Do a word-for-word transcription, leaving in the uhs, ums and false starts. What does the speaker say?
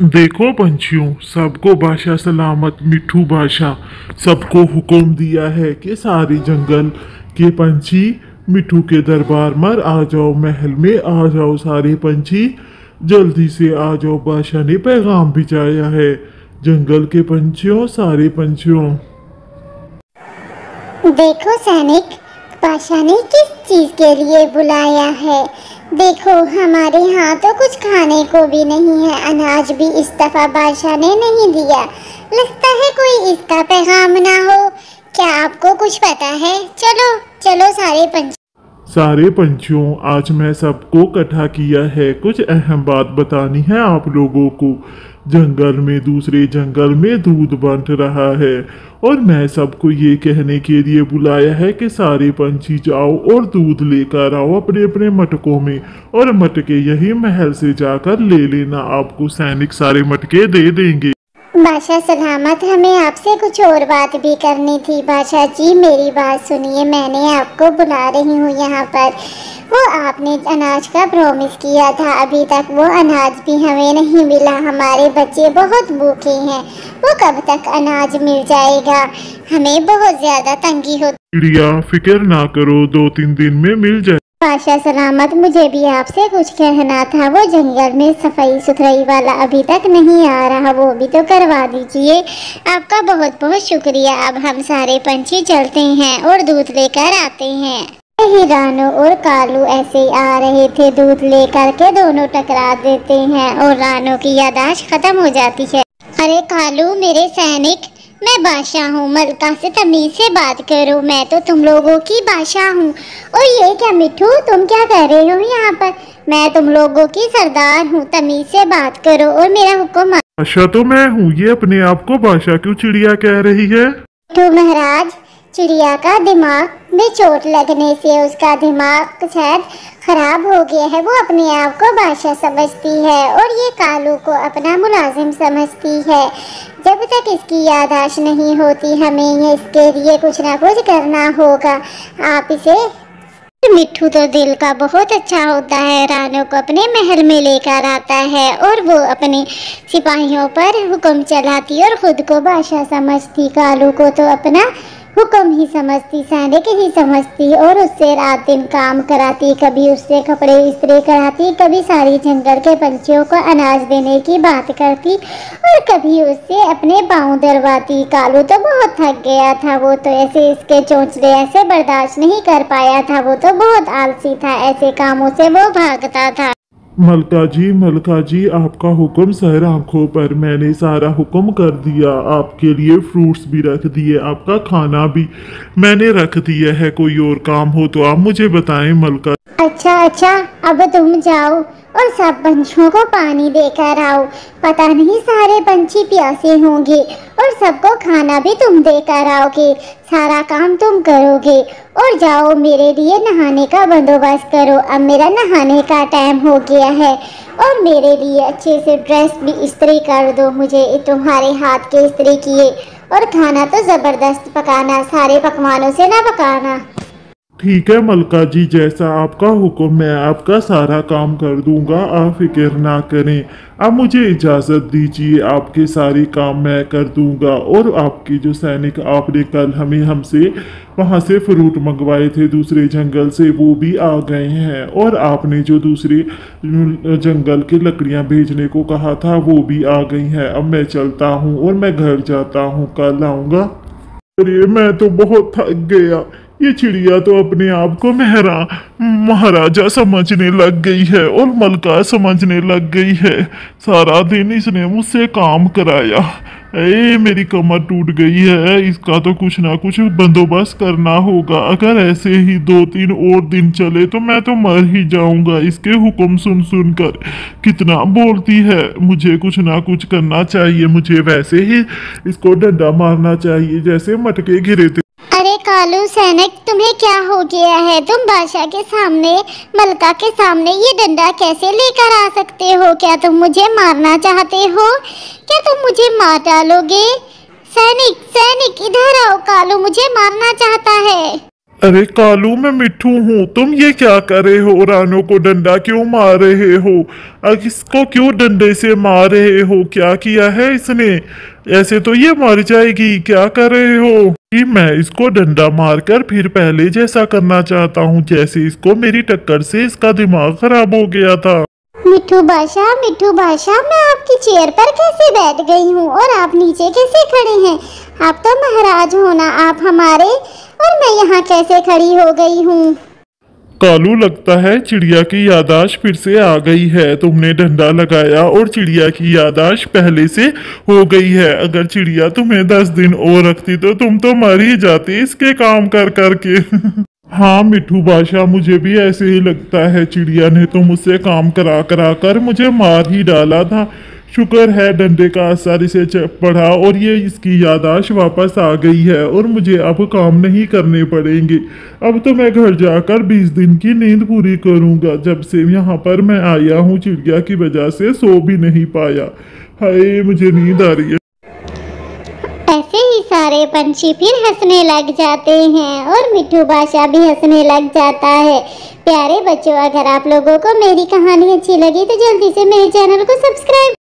देखो पंछियों, सबको बादशाह सलामत मिठू बादशाह सबको हुक्म दिया है कि सारे जंगल के पंछी मिठू के दरबार में आ जाओ, महल में आ जाओ। सारे पंछी जल्दी से आ जाओ, बादशाह ने पैगाम भिजाया है। जंगल के पंछियों, सारे पंछियों। देखो सैनिक, बादशाह ने किस चीज के लिए बुलाया है। देखो हमारे यहाँ तो कुछ खाने को भी नहीं है, अनाज भी इस दफा बादशाह ने नहीं दिया। लगता है कोई इसका पैगाम ना हो। क्या आपको कुछ पता है? चलो चलो सारे पंछी। सारे पंछियों, आज मैं सबको इकट्ठा किया है, कुछ अहम बात बतानी है आप लोगों को। जंगल में दूसरे जंगल में दूध बंट रहा है और मैं सबको ये कहने के लिए बुलाया है कि सारे पंछी जाओ और दूध लेकर आओ अपने अपने मटकों में, और मटके यही महल से जाकर ले लेना। आपको सैनिक सारे मटके दे देंगे। बादशाह सलामत, हमें आपसे कुछ और बात भी करनी थी। बादशाह जी मेरी बात सुनिए, मैंने आपको बुला रही हूँ यहाँ पर। वो आपने अनाज का प्रॉमिस किया था, अभी तक वो अनाज भी हमें नहीं मिला। हमारे बच्चे बहुत भूखे हैं, वो कब तक अनाज मिल जाएगा? हमें बहुत ज्यादा तंगी होती। चिड़िया फिक्र ना करो, दो तीन दिन में मिल जाए। बादशाह सलामत, मुझे भी आपसे कुछ कहना था। वो जंगल में सफाई सुथराई वाला अभी तक नहीं आ रहा, वो भी तो करवा दीजिए। आपका बहुत बहुत शुक्रिया। अब हम सारे पंछी चलते हैं और दूध लेकर आते हैं। ही रानू और कालू ऐसे ही आ रहे थे, दूध लेकर के दोनों टकरा देते हैं और रानू की यादाश्त खत्म हो जाती है। अरे कालू मेरे सैनिक, मैं बादशाह हूँ, मलका से तमीज से बात करो, मैं तो तुम लोगों की बादशाह हूँ। और ये क्या मिठू, तुम क्या कर रहे हो यहाँ पर? मैं तुम लोगों की सरदार हूँ, तमीज से बात करो और मेरा हुक्म। बादशाह तो मैं हूँ, ये अपने आप को बादशाह क्यों चिड़िया कह रही है? मिठू महाराज, चिड़िया का दिमाग में चोट लगने से उसका दिमाग शायद खराब हो गया है, वो अपने आप को बादशाह समझती है और ये कालू को अपना मुलाजिम समझती है। जब तक इसकी यादाश्त नहीं होती, हमें इसके लिए कुछ ना कुछ करना होगा। आप इसे। मिठू तो दिल का बहुत अच्छा होता है, रानू को अपने महल में लेकर आता है और वो अपने सिपाहियों पर हुक्म चलाती और खुद को बादशाह समझती। कालू को तो अपना हुक्म ही समझती, सैनिक ही समझती और उससे रात दिन काम कराती। कभी उससे कपड़े इस्त्री कराती, कभी सारी जंगल के पंछियों को अनाज देने की बात करती और कभी उससे अपने पाँव दरवाती। कालू तो बहुत थक गया था, वो तो ऐसे इसके चोंचले ऐसे बर्दाश्त नहीं कर पाया था। वो तो बहुत आलसी था, ऐसे कामों से वो भागता था। मलका जी, मलका जी, आपका हुक्म सर आंखों पर, मैंने सारा हुक्म कर दिया। आपके लिए फ्रूट्स भी रख दिए, आपका खाना भी मैंने रख दिया है। कोई और काम हो तो आप मुझे बताएं मलका। अच्छा अच्छा, अब तुम जाओ और सब पंछियों को पानी देकर आओ। पता नहीं सारे पंछी प्यासे होंगे और सबको खाना भी तुम देकर आओगे। सारा काम तुम करोगे। और जाओ मेरे लिए नहाने का बंदोबस्त करो, अब मेरा नहाने का टाइम हो गया है। और मेरे लिए अच्छे से ड्रेस भी इस्त्री कर दो, मुझे तुम्हारे हाथ के इस्त्री किए। और खाना तो ज़बरदस्त पकाना, सारे पकवानों से ना पकाना। ठीक है मलका जी, जैसा आपका हुक्म, मैं आपका सारा काम कर दूंगा, आप फिक्र ना करें। अब मुझे इजाज़त दीजिए, आपके सारे काम मैं कर दूंगा। और आपके जो सैनिक आपने कल हमें हमसे वहाँ से फ्रूट मंगवाए थे दूसरे जंगल से, वो भी आ गए हैं। और आपने जो दूसरे जंगल के लकड़ियाँ भेजने को कहा था, वो भी आ गई हैं। अब मैं चलता हूँ और मैं घर जाता हूँ, कल आऊँगा। अरे मैं तो बहुत थक गया। ये चिड़िया तो अपने आप को मेहरा महाराजा समझने लग गई है और मलका समझने लग गई है। सारा दिन इसने मुझसे काम कराया। ए मेरी कमर टूट गई है, इसका तो कुछ ना कुछ बंदोबस्त करना होगा। अगर ऐसे ही दो तीन और दिन चले तो मैं तो मर ही जाऊंगा इसके हुक्म सुन सुन कर। कितना बोलती है, मुझे कुछ ना कुछ करना चाहिए। मुझे वैसे ही इसको डंडा मारना चाहिए जैसे मटके गिरे थे। अरे कालू सैनिक, तुम्हें क्या हो गया है? तुम बादशाह के सामने, मलका के सामने ये डंडा कैसे लेकर आ सकते हो? क्या तुम मुझे मारना चाहते हो? क्या तुम मुझे मार डालोगे? सैनिक सैनिक इधर आओ, कालू मुझे मारना चाहता है। अरे कालू, मैं मिट्ठू हूँ। तुम ये क्या कर रहे हो? रानो को डंडा क्यों मार रहे हो? अब इसको क्यों डंडे से मार रहे हो? क्या किया है इसने? ऐसे तो ये मर जाएगी। क्या कर रहे हो? कि मैं इसको डंडा मारकर फिर पहले जैसा करना चाहता हूँ, जैसे इसको मेरी टक्कर से इसका दिमाग खराब हो गया था। मिट्ठू बादशाह, मिट्ठू बादशाह, मैं आपकी चेयर पर कैसे बैठ गई हूँ और आप नीचे कैसे खड़े हैं? आप तो महाराज हो ना, आप हमारे, और मैं यहाँ कैसे खड़ी हो गई हूँ? कालू, लगता है चिड़िया की यादाश्त फिर से आ गई है। तुमने डंडा लगाया और चिड़िया की यादाश्त पहले से हो गई है। अगर चिड़िया तुम्हें दस दिन और रखती तो तुम तो मर ही जाती इसके काम कर कर के। हाँ मिट्ठू बादशाह, मुझे भी ऐसे ही लगता है। चिड़िया ने तो मुझसे काम करा करा कर मुझे मार ही डाला था। शुक्र है डंडे का असर इसे च- पड़ा और ये इसकी यादाश्त वापस आ गई है और मुझे अब काम नहीं करने पड़ेंगे। अब तो मैं घर जाकर बीस दिन की नींद पूरी करूंगा। जब से यहाँ पर मैं आया हूँ, चिड़िया की वजह से सो भी नहीं पाया। हाय, मुझे नींद आ रही है। ऐसे ही सारे पंछी फिर हंसने लग जाते हैं और मिट्ठू बादशाह भी हंसने लग जाता है। प्यारे बच्चों, अगर आप लोगों को मेरी कहानी अच्छी लगी तो जल्दी से मेरे चैनल को सब्सक्राइब